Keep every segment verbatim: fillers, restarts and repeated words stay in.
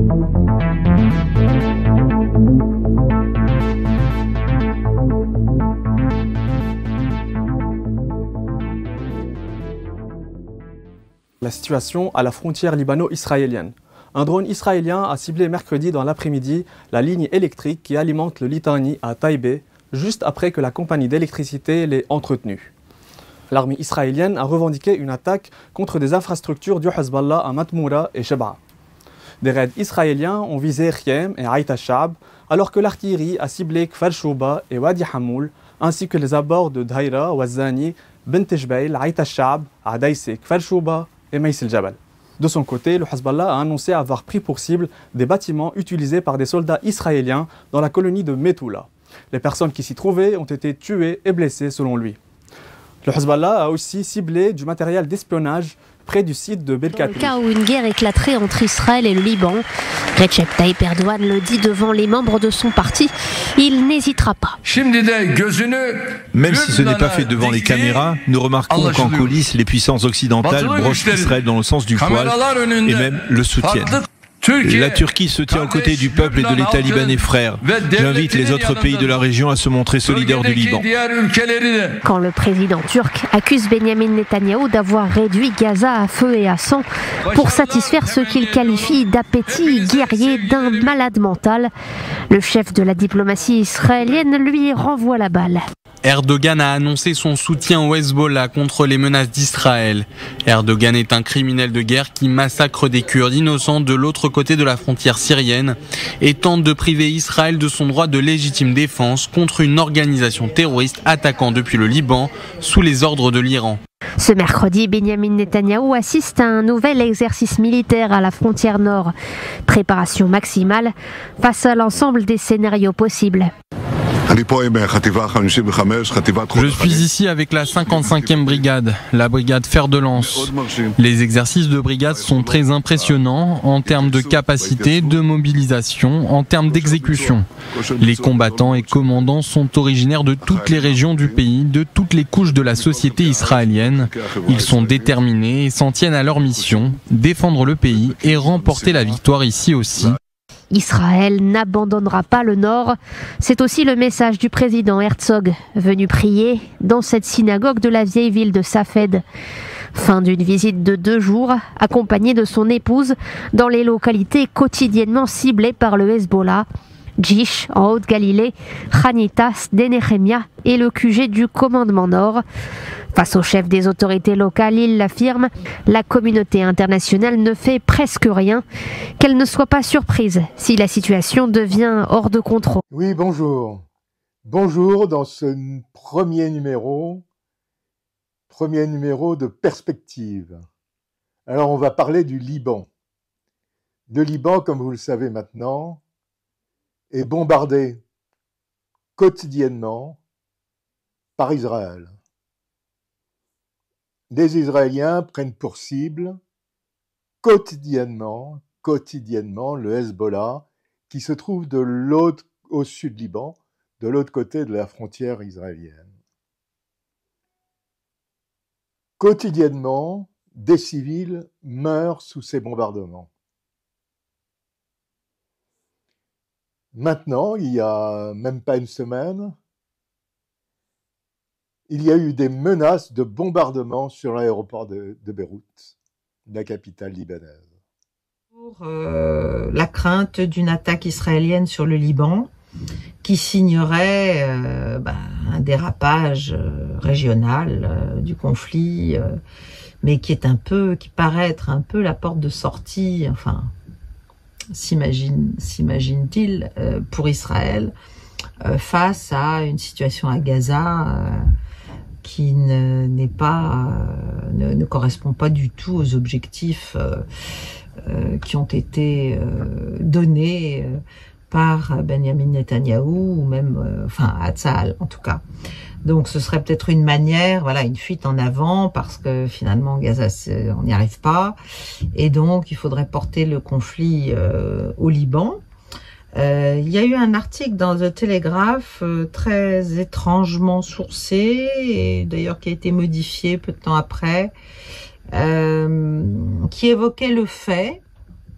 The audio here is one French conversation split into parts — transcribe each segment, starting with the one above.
La situation à la frontière libano-israélienne. Un drone israélien a ciblé mercredi dans l'après-midi la ligne électrique qui alimente le Litani à Taïbé, juste après que la compagnie d'électricité l'ait entretenue. L'armée israélienne a revendiqué une attaque contre des infrastructures du Hezbollah à Matmoura et Shebaa. Des raids israéliens ont visé Khiem et Aït al-Shab, alors que l'artillerie a ciblé Kfar Shouba et Wadi Hamoul, ainsi que les abords de Daïra, Wazani, Bent Jbeil, Aït al-Shab, Adaïsé, Kfar Shouba et Maïs el-Jabal. De son côté, le Hezbollah a annoncé avoir pris pour cible des bâtiments utilisés par des soldats israéliens dans la colonie de Metula. Les personnes qui s'y trouvaient ont été tuées et blessées selon lui. Le Hezbollah a aussi ciblé du matériel d'espionnage près du site de Belkapli. Dans le cas où une guerre éclaterait entre Israël et le Liban, Recep Tayyip Erdogan le dit devant les membres de son parti, il n'hésitera pas. Même si ce n'est pas fait devant les caméras, nous remarquons qu'en coulisses, les puissances occidentales brochent Israël dans le sens du poil et même le soutiennent. La Turquie se tient aux côtés du peuple et de l'État libanais frère. J'invite les autres pays de la région à se montrer solidaires du Liban. Quand le président turc accuse Benyamin Netanyahou d'avoir réduit Gaza à feu et à sang pour satisfaire ce qu'il qualifie d'appétit guerrier d'un malade mental, le chef de la diplomatie israélienne lui renvoie la balle. Erdogan a annoncé son soutien au Hezbollah contre les menaces d'Israël. Erdogan est un criminel de guerre qui massacre des Kurdes innocents de l'autre côté de la frontière syrienne et tente de priver Israël de son droit de légitime défense contre une organisation terroriste attaquant depuis le Liban sous les ordres de l'Iran. Ce mercredi, Benyamin Netanyahou assiste à un nouvel exercice militaire à la frontière nord. Préparation maximale face à l'ensemble des scénarios possibles. Je suis ici avec la cinquante-cinquième brigade, la brigade fer de lance. Les exercices de brigade sont très impressionnants en termes de capacité, de mobilisation, en termes d'exécution. Les combattants et commandants sont originaires de toutes les régions du pays, de toutes les couches de la société israélienne. Ils sont déterminés et s'en tiennent à leur mission, défendre le pays et remporter la victoire ici aussi. Israël n'abandonnera pas le Nord. C'est aussi le message du président Herzog, venu prier dans cette synagogue de la vieille ville de Safed. Fin d'une visite de deux jours, accompagné de son épouse, dans les localités quotidiennement ciblées par le Hezbollah. Jish, en Haute-Galilée, Khanitas, Denechemia et le Q G du commandement Nord. Face au chef des autorités locales, il l'affirme, la communauté internationale ne fait presque rien, qu'elle ne soit pas surprise si la situation devient hors de contrôle. Oui, bonjour. Bonjour dans ce premier numéro, premier numéro de Perspective. Alors on va parler du Liban. Le Liban, comme vous le savez maintenant, est bombardé quotidiennement par Israël. Les Israéliens prennent pour cible quotidiennement, quotidiennement le Hezbollah qui se trouve de l'autre, au sud Liban, de l'autre côté de la frontière israélienne. Quotidiennement, des civils meurent sous ces bombardements. Maintenant, il n'y a même pas une semaine, il y a eu des menaces de bombardement sur l'aéroport de, de Beyrouth, la capitale libanaise. Pour euh, la crainte d'une attaque israélienne sur le Liban, qui signerait euh, bah, un dérapage euh, régional euh, du conflit, euh, mais qui est un peu, qui paraît être un peu la porte de sortie, enfin, s'imagine, s'imagine-t-il, euh, pour Israël, euh, face à une situation à Gaza euh, qui ne, n'est pas, euh, ne, ne correspond pas du tout aux objectifs euh, euh, qui ont été euh, donnés euh, par Benyamin Netanyahou ou même, euh, enfin, à Tzahal en tout cas. Donc ce serait peut-être une manière, voilà, une fuite en avant parce que finalement Gaza, on n'y arrive pas et donc il faudrait porter le conflit euh, au Liban. Euh, il y a eu un article dans The Telegraph euh, très étrangement sourcé et d'ailleurs qui a été modifié peu de temps après, euh, qui évoquait le fait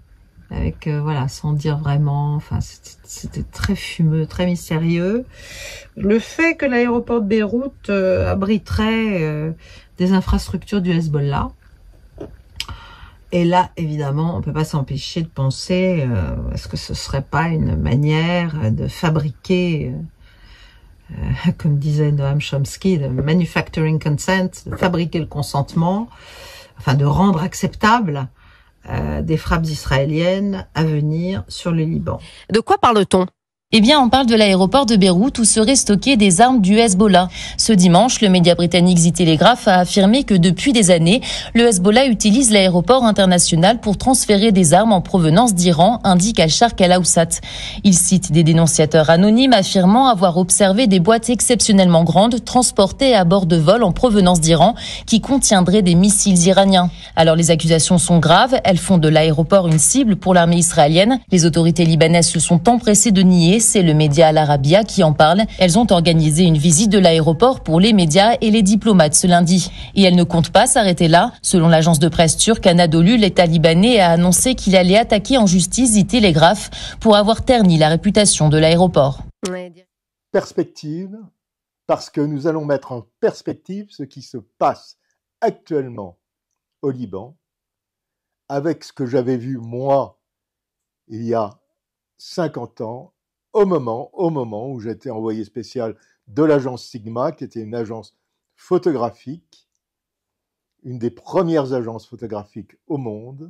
avec euh, voilà, sans dire vraiment. Enfin, c'était très fumeux, très mystérieux. Le fait que l'aéroport de Beyrouth euh, abriterait euh, des infrastructures du Hezbollah. Et là, évidemment, on peut pas s'empêcher de penser, euh, est-ce que ce serait pas une manière de fabriquer, euh, euh, comme disait Noam Chomsky, de manufacturing consent, de fabriquer le consentement, enfin de rendre acceptable euh, des frappes israéliennes à venir sur le Liban. De quoi parle-t-on ? Eh bien, on parle de l'aéroport de Beyrouth où seraient stockées des armes du Hezbollah. Ce dimanche, le média britannique The Telegraph a affirmé que depuis des années, le Hezbollah utilise l'aéroport international pour transférer des armes en provenance d'Iran, indique Al-Sharq Al-Awsat. Il cite des dénonciateurs anonymes affirmant avoir observé des boîtes exceptionnellement grandes transportées à bord de vols en provenance d'Iran qui contiendraient des missiles iraniens. Alors les accusations sont graves, elles font de l'aéroport une cible pour l'armée israélienne. Les autorités libanaises se sont empressées de nier. C'est le média Al Arabiya qui en parle. Elles ont organisé une visite de l'aéroport pour les médias et les diplomates ce lundi. Et elles ne comptent pas s'arrêter là. Selon l'agence de presse turque Anadolu, l'État libanais a annoncé qu'il allait attaquer en justice The Telegraph pour avoir terni la réputation de l'aéroport. Perspective, parce que nous allons mettre en perspective ce qui se passe actuellement au Liban avec ce que j'avais vu moi il y a cinquante ans, au moment, au moment où j'étais envoyé spécial de l'agence Sigma, qui était une agence photographique, une des premières agences photographiques au monde,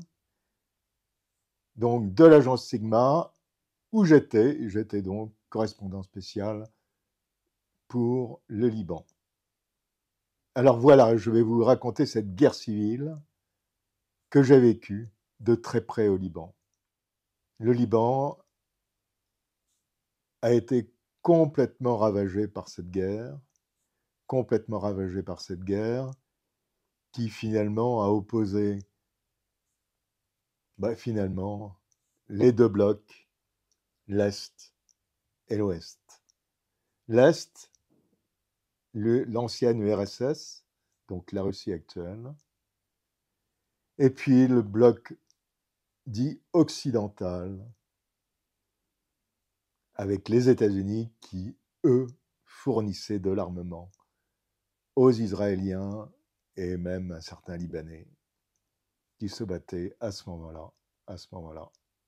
donc de l'agence Sigma, où j'étais, j'étais donc correspondant spécial pour le Liban. Alors voilà, je vais vous raconter cette guerre civile que j'ai vécue de très près au Liban. Le Liban a été complètement ravagé par cette guerre, complètement ravagé par cette guerre, qui finalement a opposé, bah, finalement, les deux blocs, l'Est et l'Ouest. L'Est, l'ancienne U R S S, donc la Russie actuelle, et puis le bloc dit occidental, avec les États-Unis qui, eux, fournissaient de l'armement aux Israéliens et même à certains Libanais qui se battaient à ce moment-là, à ce moment-là,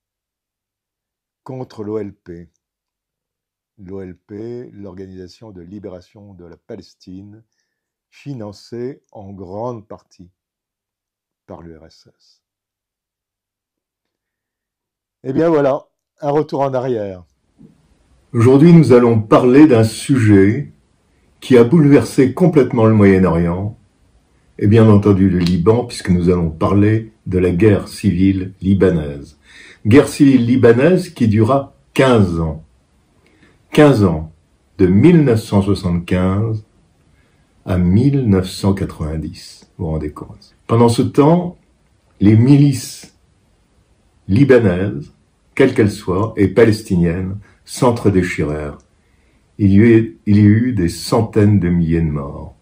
contre l'O L P. L'O L P, l'Organisation de libération de la Palestine, financée en grande partie par l'U R S S. Eh bien voilà, un retour en arrière. Aujourd'hui, nous allons parler d'un sujet qui a bouleversé complètement le Moyen-Orient, et bien entendu le Liban, puisque nous allons parler de la guerre civile libanaise. Guerre civile libanaise qui dura quinze ans. quinze ans, de mille neuf cent soixante-quinze à mille neuf cent quatre-vingt-dix, vous vous rendez compte. Pendant ce temps, les milices libanaises, quelles qu'elles soient, et palestiniennes, s'entre-déchirèrent. Il y a eu, il y a eu des centaines de milliers de morts.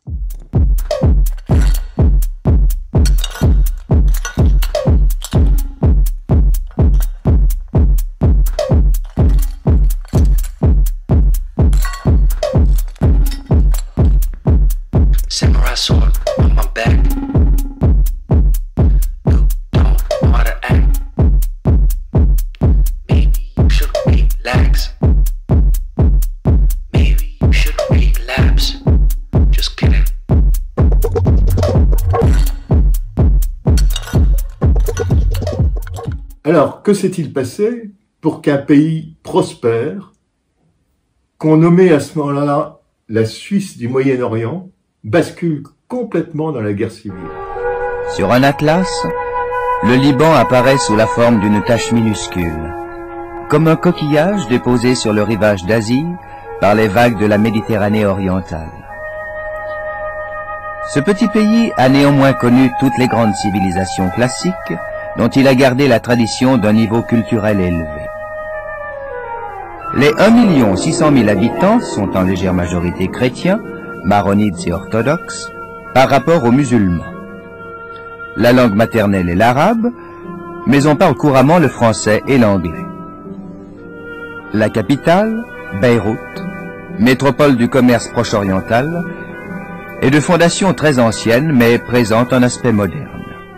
Alors, que s'est-il passé pour qu'un pays prospère, qu'on nommait à ce moment-là la Suisse du Moyen-Orient, bascule complètement dans la guerre civile? Sur un atlas, le Liban apparaît sous la forme d'une tache minuscule, comme un coquillage déposé sur le rivage d'Asie par les vagues de la Méditerranée orientale. Ce petit pays a néanmoins connu toutes les grandes civilisations classiques dont il a gardé la tradition d'un niveau culturel élevé. Les un million six cent mille habitants sont en légère majorité chrétiens, maronites et orthodoxes, par rapport aux musulmans. La langue maternelle est l'arabe, mais on parle couramment le français et l'anglais. La capitale, Beyrouth, métropole du commerce proche-oriental, est de fondation très ancienne mais présente un aspect moderne.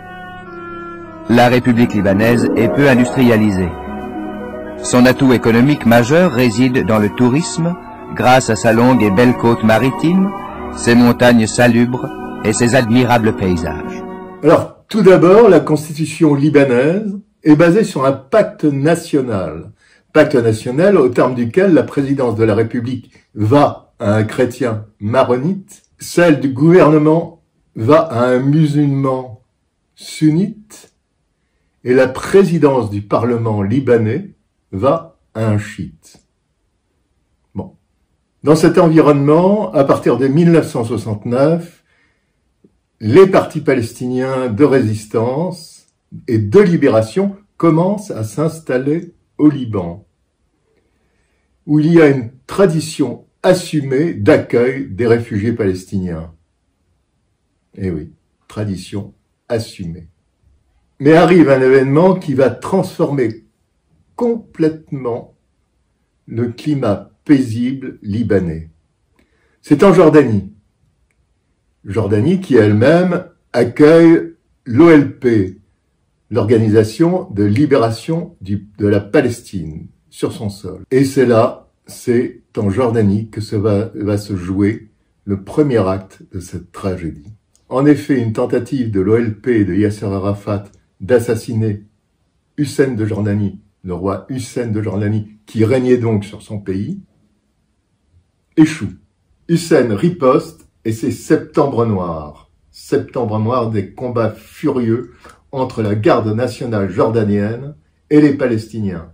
La République libanaise est peu industrialisée. Son atout économique majeur réside dans le tourisme, grâce à sa longue et belle côte maritime, ses montagnes salubres et ses admirables paysages. Alors, tout d'abord, la constitution libanaise est basée sur un pacte national. Pacte national au terme duquel la présidence de la République va à un chrétien maronite, celle du gouvernement va à un musulman sunnite, et la présidence du Parlement libanais va à un chiite. Bon. Dans cet environnement, à partir de mille neuf cent soixante-neuf, les partis palestiniens de résistance et de libération commencent à s'installer au Liban, où il y a une tradition assumée d'accueil des réfugiés palestiniens. Eh oui, tradition assumée. Mais arrive un événement qui va transformer complètement le climat paisible libanais. C'est en Jordanie. Jordanie qui elle-même accueille l'O L P, l'Organisation de libération du, de la Palestine, sur son sol. Et c'est là, c'est en Jordanie que se va, va se jouer le premier acte de cette tragédie. En effet, une tentative de l'O L P et de Yasser Arafat d'assassiner Hussein de Jordanie, le roi Hussein de Jordanie, qui régnait donc sur son pays, échoue. Hussein riposte et c'est Septembre Noir. Septembre Noir, des combats furieux entre la garde nationale jordanienne et les Palestiniens.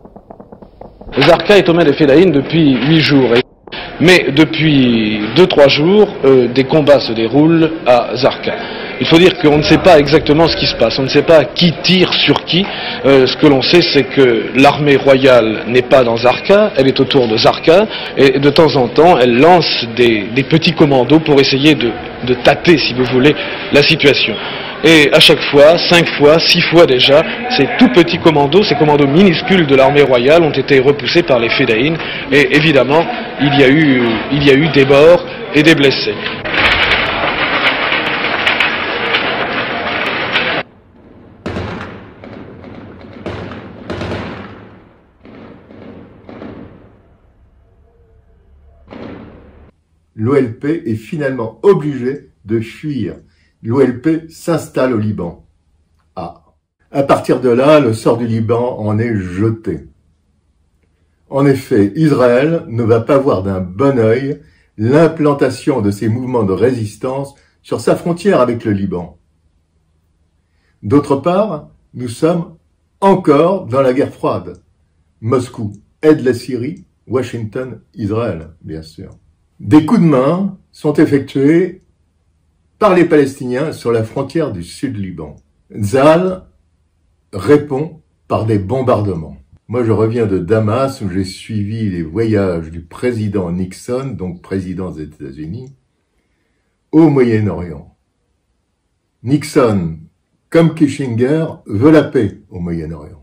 Zarqa est aux mains des Fédayines depuis huit jours. Mais depuis deux trois jours, euh, des combats se déroulent à Zarqa. Il faut dire qu'on ne sait pas exactement ce qui se passe, on ne sait pas qui tire sur qui. Euh, ce que l'on sait, c'est que l'armée royale n'est pas dans Zarqa, elle est autour de Zarqa, et de temps en temps, elle lance des, des petits commandos pour essayer de, de tâter, si vous voulez, la situation. Et à chaque fois, cinq fois, six fois déjà, ces tout petits commandos, ces commandos minuscules de l'armée royale ont été repoussés par les Fédayines, et évidemment, il y a eu, il y a eu des morts et des blessés. L'O L P est finalement obligé de fuir. L'O L P s'installe au Liban. Ah. À partir de là, le sort du Liban en est jeté. En effet, Israël ne va pas voir d'un bon œil l'implantation de ces mouvements de résistance sur sa frontière avec le Liban. D'autre part, nous sommes encore dans la guerre froide. Moscou aide la Syrie, Washington, Israël, bien sûr. Des coups de main sont effectués par les Palestiniens sur la frontière du sud-Liban. Tzahal répond par des bombardements. Moi, je reviens de Damas où j'ai suivi les voyages du président Nixon, donc président des États-Unis, au Moyen-Orient. Nixon, comme Kissinger, veut la paix au Moyen-Orient.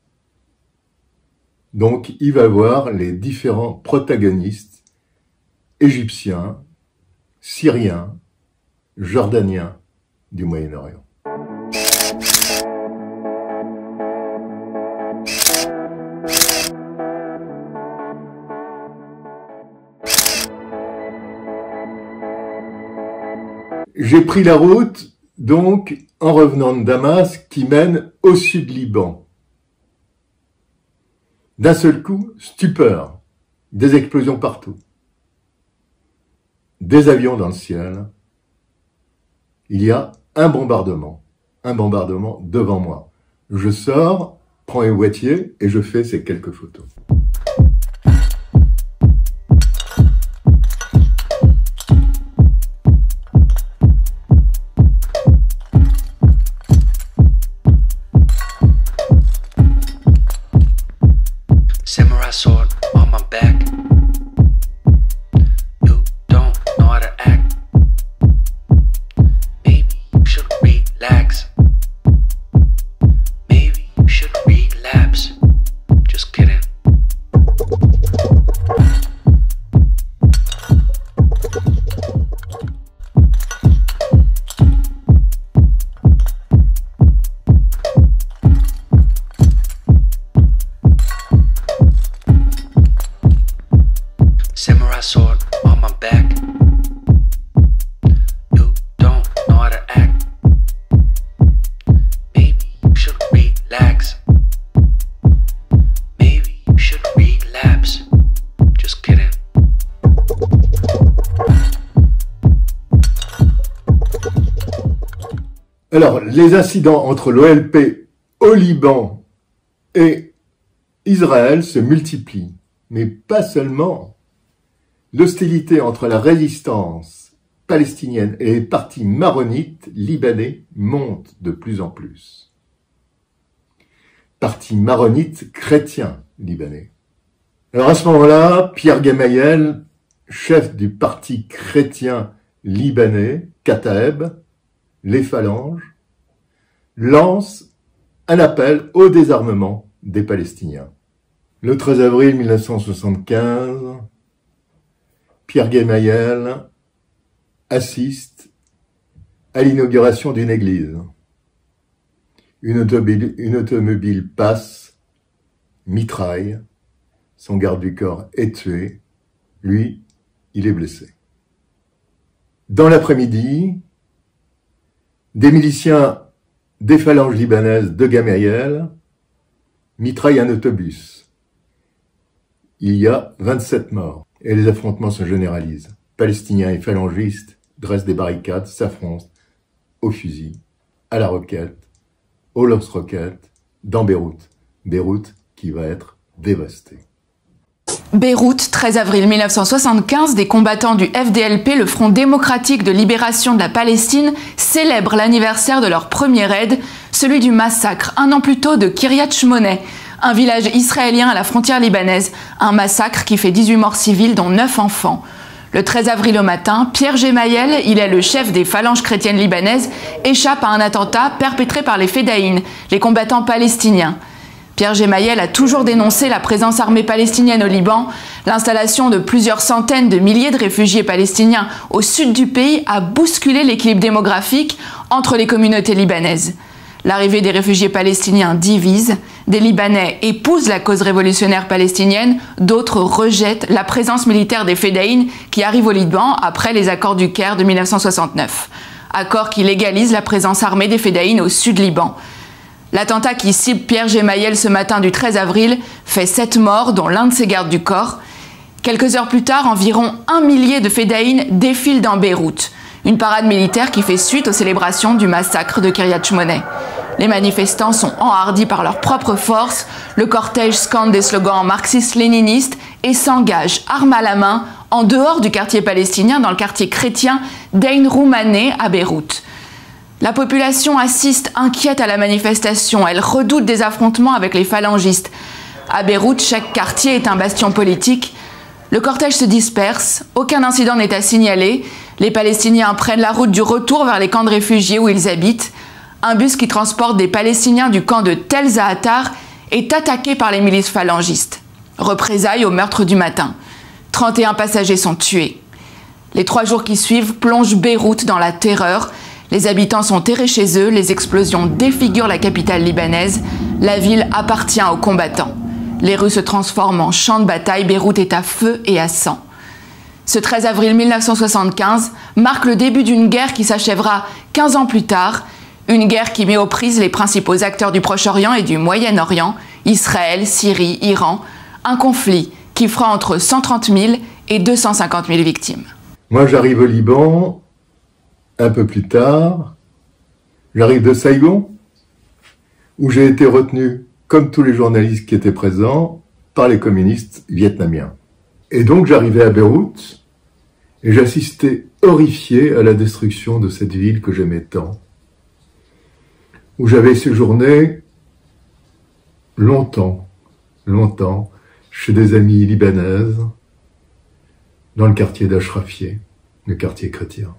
Donc, il va voir les différents protagonistes égyptiens, syriens, jordaniens du Moyen-Orient. J'ai pris la route, donc, en revenant de Damas, qui mène au sud-Liban. D'un seul coup, stupeur, des explosions partout. Des avions dans le ciel. Il y a un bombardement, un bombardement devant moi. Je sors, prends un boîtier et je fais ces quelques photos. Samurai sword on my back. You don't know how to act. Maybe you should relax. Maybe les incidents entre l'O L P au Liban et Israël se multiplient, mais pas seulement. L'hostilité entre la résistance palestinienne et les partis maronites libanais monte de plus en plus. Parti maronite chrétien libanais. Alors à ce moment-là, Pierre Gemayel, chef du parti chrétien libanais, Kataeb, les Phalanges, lance un appel au désarmement des Palestiniens. Le treize avril mille neuf cent soixante-quinze, Pierre Gemayel assiste à l'inauguration d'une église. Une automobile, une automobile passe, mitraille, son garde du corps est tué, lui, il est blessé. Dans l'après-midi, des miliciens des Phalanges libanaises de Gemayel mitraillent un autobus. Il y a vingt-sept morts et les affrontements se généralisent. Palestiniens et phalangistes dressent des barricades, s'affrontent au fusil, à la roquette, au lance-roquette, dans Beyrouth. Beyrouth qui va être dévastée. Beyrouth, treize avril mille neuf cent soixante-quinze, des combattants du F D L P, le Front démocratique de libération de la Palestine, célèbrent l'anniversaire de leur premier raid, celui du massacre, un an plus tôt, de Kiryat Shmona, un village israélien à la frontière libanaise, un massacre qui fait dix-huit morts civils, dont neuf enfants. Le treize avril au matin, Pierre Gemayel, il est le chef des phalanges chrétiennes libanaises, échappe à un attentat perpétré par les Fedaïn, les combattants palestiniens. Pierre Gemayel a toujours dénoncé la présence armée palestinienne au Liban. L'installation de plusieurs centaines de milliers de réfugiés palestiniens au sud du pays a bousculé l'équilibre démographique entre les communautés libanaises. L'arrivée des réfugiés palestiniens divise. Des Libanais épousent la cause révolutionnaire palestinienne, d'autres rejettent la présence militaire des Fedaïn qui arrivent au Liban après les accords du Caire de mille neuf cent soixante-neuf. Accord qui légalise la présence armée des Fedaïn au sud Liban. L'attentat qui cible Pierre Gemayel ce matin du treize avril fait sept morts, dont l'un de ses gardes du corps. Quelques heures plus tard, environ un millier de Fedaïn défilent dans Beyrouth. Une parade militaire qui fait suite aux célébrations du massacre de Kiryat Shmona. Les manifestants sont enhardis par leurs propres forces. Le cortège scande des slogans marxistes-léninistes et s'engage, armes à la main, en dehors du quartier palestinien, dans le quartier chrétien d'Ain Roumané à Beyrouth. La population assiste inquiète à la manifestation. Elle redoute des affrontements avec les phalangistes. À Beyrouth, chaque quartier est un bastion politique. Le cortège se disperse. Aucun incident n'est à signaler. Les Palestiniens prennent la route du retour vers les camps de réfugiés où ils habitent. Un bus qui transporte des Palestiniens du camp de Tel Zahatar est attaqué par les milices phalangistes. Représailles au meurtre du matin. trente et un passagers sont tués. Les trois jours qui suivent plongent Beyrouth dans la terreur. Les habitants sont terrés chez eux, les explosions défigurent la capitale libanaise, la ville appartient aux combattants. Les rues se transforment en champs de bataille, Beyrouth est à feu et à sang. Ce treize avril mille neuf cent soixante-quinze marque le début d'une guerre qui s'achèvera quinze ans plus tard, une guerre qui met aux prises les principaux acteurs du Proche-Orient et du Moyen-Orient, Israël, Syrie, Iran, un conflit qui fera entre cent trente mille et deux cent cinquante mille victimes. Moi j'arrive au Liban. Un peu plus tard, j'arrive de Saïgon, où j'ai été retenu, comme tous les journalistes qui étaient présents, par les communistes vietnamiens. Et donc j'arrivais à Beyrouth, et j'assistais horrifié à la destruction de cette ville que j'aimais tant, où j'avais séjourné longtemps, longtemps, chez des amies libanaises, dans le quartier d'Achrafieh, le quartier chrétien.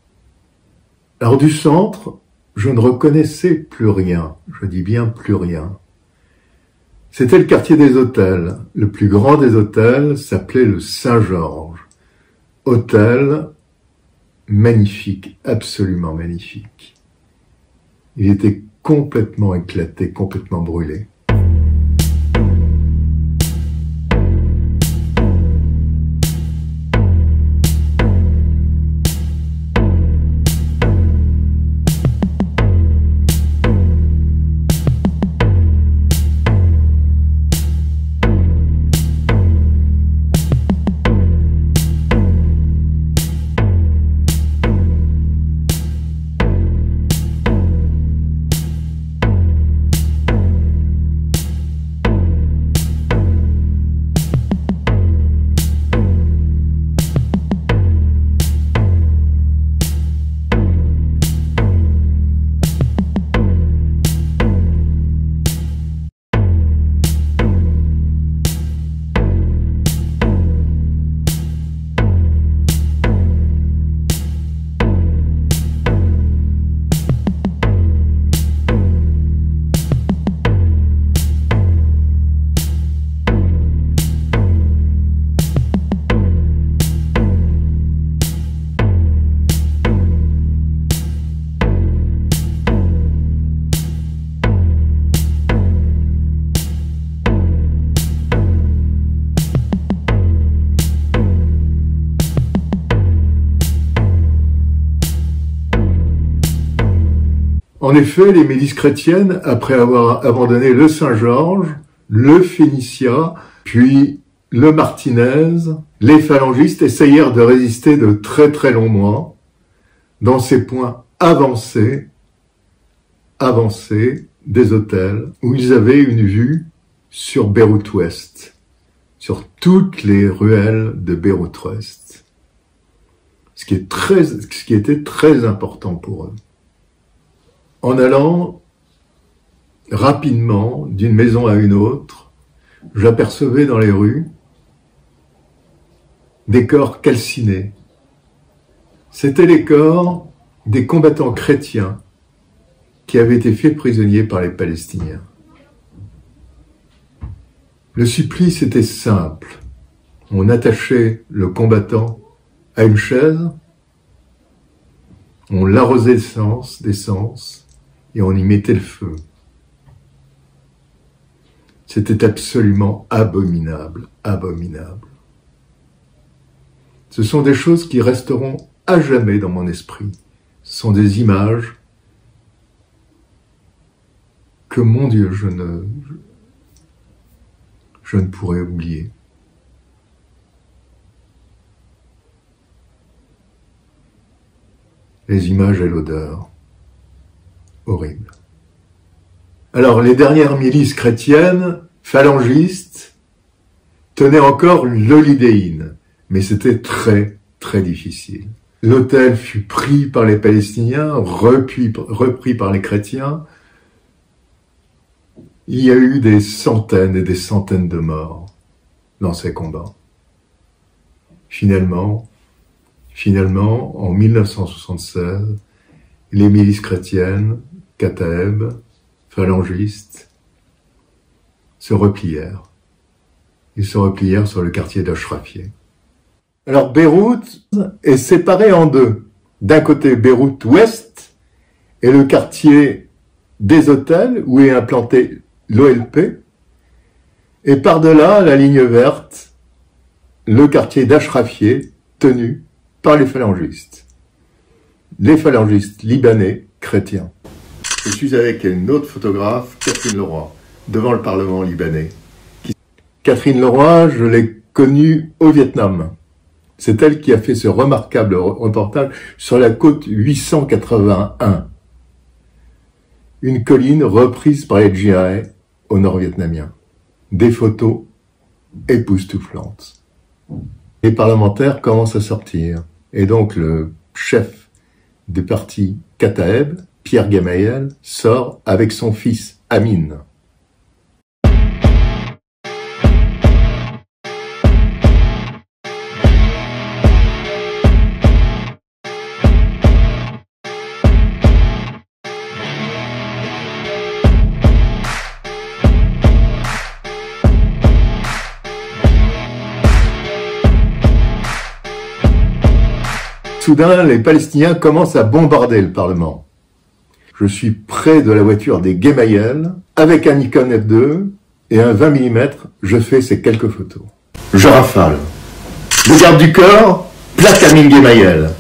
Alors du centre, je ne reconnaissais plus rien, je dis bien plus rien. C'était le quartier des hôtels. Le plus grand des hôtels s'appelait le Saint-Georges. Hôtel magnifique, absolument magnifique. Il était complètement éclaté, complètement brûlé. En effet, les milices chrétiennes, après avoir abandonné le Saint-Georges, le Phénicia, puis le Martinez, les phalangistes essayèrent de résister de très très longs mois dans ces points avancés, avancés des hôtels où ils avaient une vue sur Beyrouth-Ouest, sur toutes les ruelles de Beyrouth-Ouest, ce qui est très, ce qui était très important pour eux. En allant rapidement d'une maison à une autre, j'apercevais dans les rues des corps calcinés. C'étaient les corps des combattants chrétiens qui avaient été faits prisonniers par les Palestiniens. Le supplice était simple. On attachait le combattant à une chaise, on l'arrosait d'essence, d'essence, et on y mettait le feu. C'était absolument abominable, abominable. Ce sont des choses qui resteront à jamais dans mon esprit. Ce sont des images que, mon Dieu, je ne, je ne pourrais oublier. Les images et l'odeur. Horrible. Alors, les dernières milices chrétiennes, phalangistes, tenaient encore l'olydéine, mais c'était très, très difficile. L'hôtel fut pris par les Palestiniens, repris, repris par les chrétiens. Il y a eu des centaines et des centaines de morts dans ces combats. Finalement, finalement, en mille neuf cent soixante-seize, les milices chrétiennes, Kataeb, phalangistes, se replièrent. Ils se replièrent sur le quartier d'Ashrafieh. Alors Beyrouth est séparé en deux. D'un côté Beyrouth-Ouest et le quartier des hôtels où est implanté l'O L P, et par-delà la ligne verte, le quartier d'Ashrafieh tenu par les phalangistes. Les phalangistes libanais chrétiens. Je suis avec une autre photographe, Catherine Leroy, devant le Parlement libanais. Catherine Leroy, je l'ai connue au Vietnam. C'est elle qui a fait ce remarquable reportage sur la côte huit cent quatre-vingt-un. Une colline reprise par les djihadistes au nord vietnamien. Des photos époustouflantes. Les parlementaires commencent à sortir. Et donc le chef du parti Kataeb, Pierre Gemayel, sort avec son fils Amin. Soudain, les Palestiniens commencent à bombarder le Parlement. Je suis près de la voiture des Gemayel, avec un Nikon F deux et un vingt millimètres, je fais ces quelques photos. Je rafale. Le garde du corps plaque Amin Gemayel.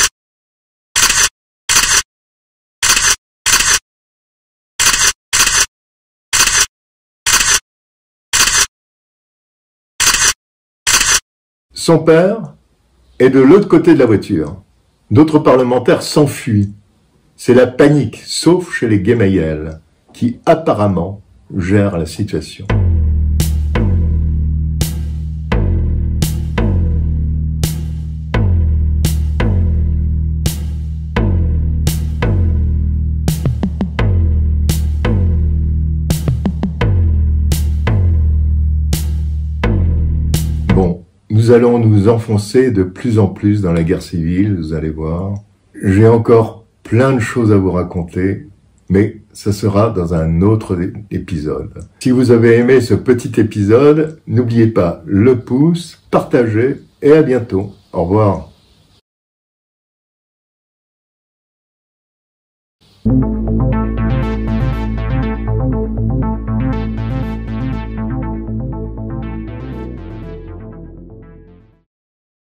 Son père est de l'autre côté de la voiture. D'autres parlementaires s'enfuient. C'est la panique, sauf chez les Gemayel, qui apparemment gèrent la situation. Bon, nous allons nous enfoncer de plus en plus dans la guerre civile, vous allez voir. J'ai encore plein de choses à vous raconter, mais ce sera dans un autre épisode. Si vous avez aimé ce petit épisode, n'oubliez pas le pouce, partagez et à bientôt. Au revoir.